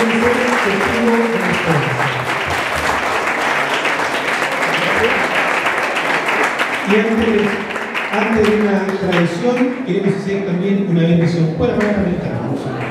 deben ser testigo de la historia. Y antes de una tradición, queremos hacer también una bendición. Buena palabra americana.